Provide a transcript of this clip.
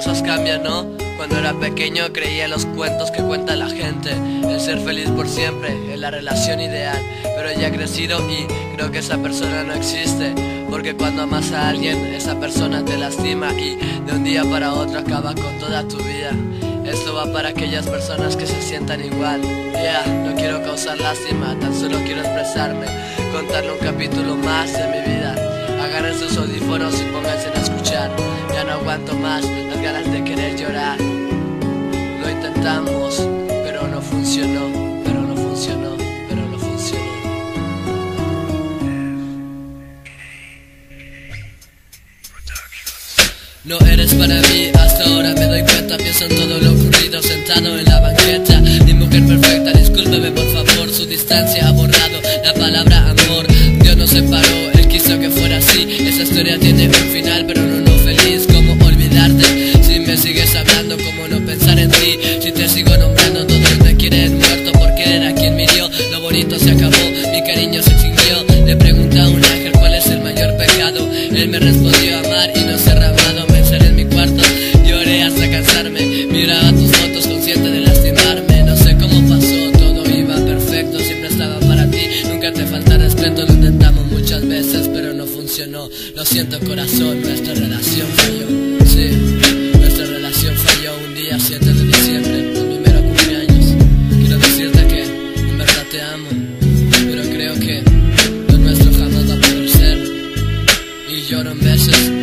cosas cambian, ¿no? Cuando era pequeño creía en los cuentos que cuenta la gente, el ser feliz por siempre, en la relación ideal. Pero ya he crecido y creo que esa persona no existe, porque cuando amas a alguien, esa persona te lastima y de un día para otro acaba con toda tu vida. Esto va para aquellas personas que se sientan igual. No quiero causar lástima, tan solo quiero expresarme, contarle un capítulo más de mi vida. Agarren sus audífonos y pónganse a escuchar. Ya no aguanto más las ganas de querer llorar. Lo intentamos, pero no funcionó, pero no funcionó, pero no funcionó. No eres para mí, hasta ahora me doy cuenta. Pienso en todo lo ocurrido sentado en la banqueta. Mi mujer perfecta, discúlpeme por favor. Su distancia ha borrado la palabra amor. Dios nos separó, Él quiso que fuera así. Esa historia tiene un final, pero no feliz. ¿Cómo olvidarte? Si me sigues hablando, ¿cómo no pensar en ti? Si te sigo nombrando, todos me quieren muerto por querer a quien me dio. Lo bonito se acabó, mi cariño se extinguió. Le pregunté a un ángel cuál es el mayor pecado. Él me respondió amar y no ser amado. Me encerré en mi cuarto, lloré hasta cansarme. Miraba tus fotos consciente de lastimarme. No sé cómo pasó, todo iba perfecto. Siempre estaba para ti, nunca te falta respeto. Lo intentamos muchas veces, pero no funcionó. Lo siento corazón, nuestra relación falló. Sí, nuestra relación falló un día 7 de diciembre, tu primero cumpleaños. Quiero decirte que en verdad te amo, pero creo que lo nuestro jamás va a poder ser. Y lloro en veces